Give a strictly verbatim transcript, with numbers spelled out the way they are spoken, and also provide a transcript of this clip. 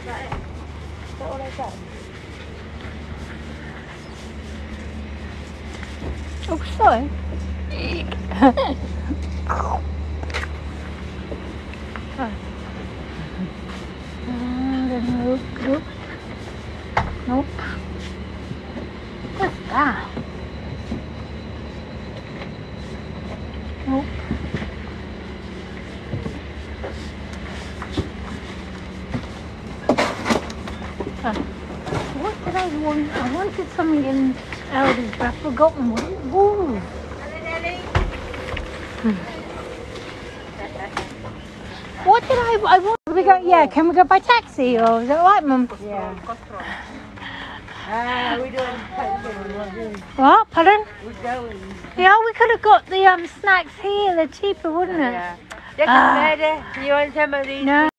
that it? Is that all I got? Oh, sorry. Nope, nope. Nope. What's that? Nope. Uh, what did I want? I wanted something in Aldi's, but I've forgotten what it was. What did I? I want. We go. Yeah. Can we go by taxi, or is that right, Mum? Yeah. Ah, we don't take What? Pardon? We're going. Yeah, we could have got the um snacks here. They're cheaper, wouldn't it? Yeah. Ah. You want some of these? No.